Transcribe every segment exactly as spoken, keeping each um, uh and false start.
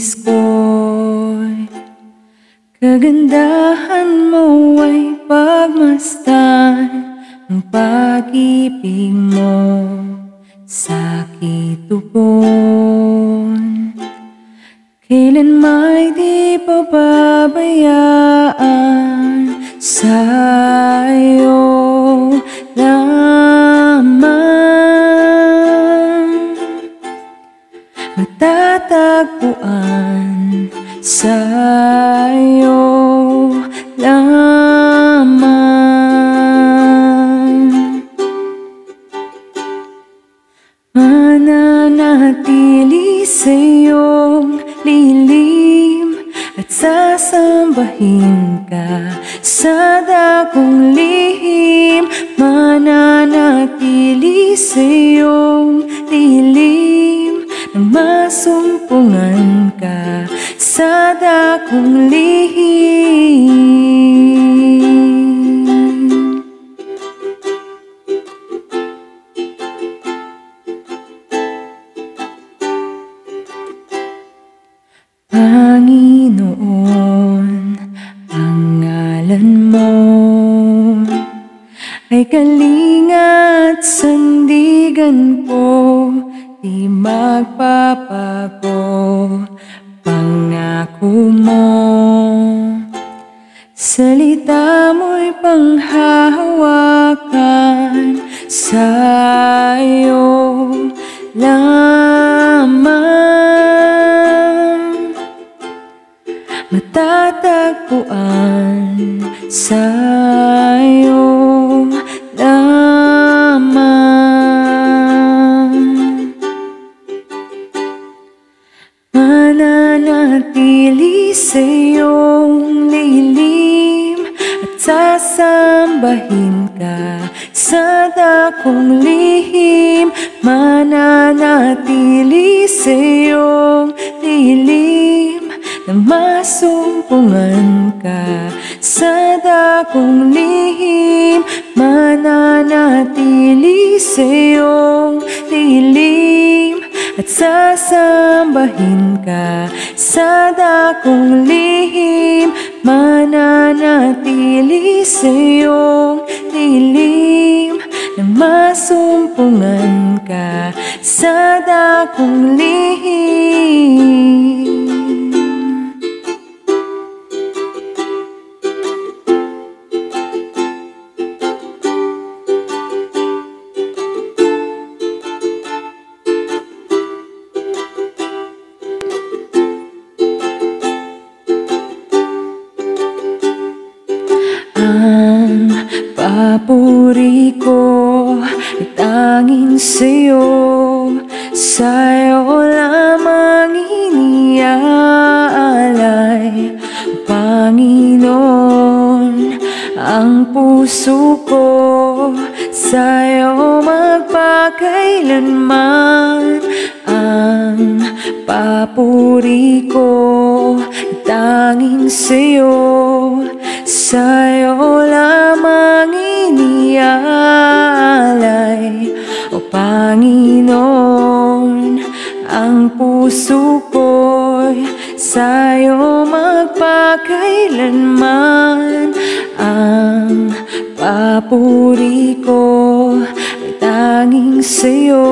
nais ko'y kagandahan mo ay pagmasdan ang pag-ibig mo sa'kin tugon. Kailan may di pababayaan, sa'yo lamang matatagpuan, sa'yo lamang mananatili sa iyong lilim at sasambahin ka sa dakong lihim. Mananatili sa iyong lilim nang masumpungan ka sa dakong lihim. Panginoon, ang ngalan mo ay kalinga at sandigan ko, di magpapago. Pangako mo, salita mo'y panghahawakan, sa'yo lamang matatagpuan, sa'yo lamang mananatili sa iyong lilim at sasambahin ka sa dakong lihim. Mananatili sa iyong lilim na masumpungan ka sa dakong lihim. Mananatili sa iyong lilim at sasambahin ka sa dakong lihim. Mananatili sa iyong lilim na masumpungan ka sa dakong lihim. Ang papuri ko ay tanging sa'yo, sa'yo lamang iniaalay. Panginoon, ang puso ko sa'yo magpakailanman. Ang papuri ko ay tanging sa'yo, sa'yo lamang iniaalay. O Panginoon, ang puso ko'y sa'yo magpakailanman. Ang papuri ko ay tanging sa'yo,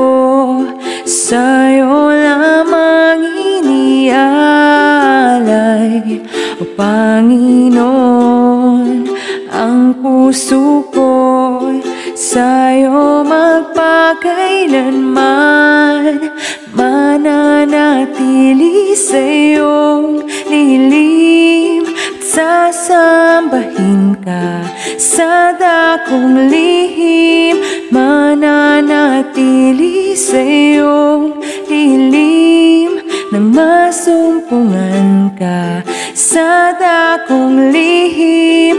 sa'yo lamang iniaalay. O Panginoon, ang puso ko'y sa'yo magpakailanman. Mananatili sa iyong lilim at sasambahin ka sa dakong lihim. Mananatili sa iyong lilim nang masumpungan ka sa dakong lihim.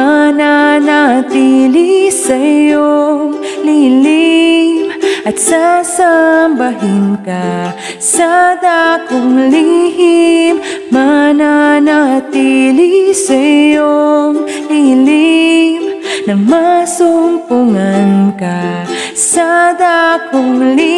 Mananatili sa iyong lilim at sasambahin ka sa dakong lihim. Mananatili sa iyong lilim nang masumpungan ka sa dakong lihim.